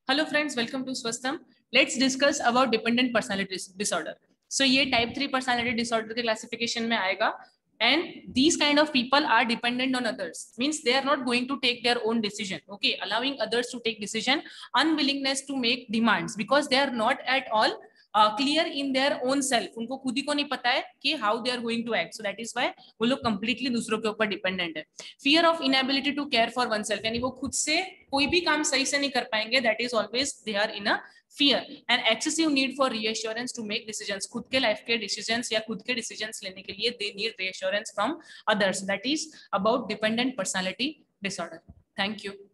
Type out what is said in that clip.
Hello friends, welcome to Swastham. Let's discuss about dependent personality disorder. So ये type 3 personality disorder के classification में आएगा. And these kind of people are dependent on others, means they are not going to take their own decision, okay, allowing others to take decision, unwillingness to make demands because they are not at all clear in their own self. उनको खुद ही को नहीं पता है कि how they are going to act, so that is why वो लोग completely दूसरों के ऊपर dependent है. Fear of inability to care for oneself, यानी वो खुद से कोई भी काम सही से नहीं कर पाएंगे, that is always they are in a fear. And excessive need for reassurance to make decisions, खुद के लाइफ के decisions या खुद के decisions लेने के लिए they need reassurance from others. That is about dependent personality disorder. Thank you.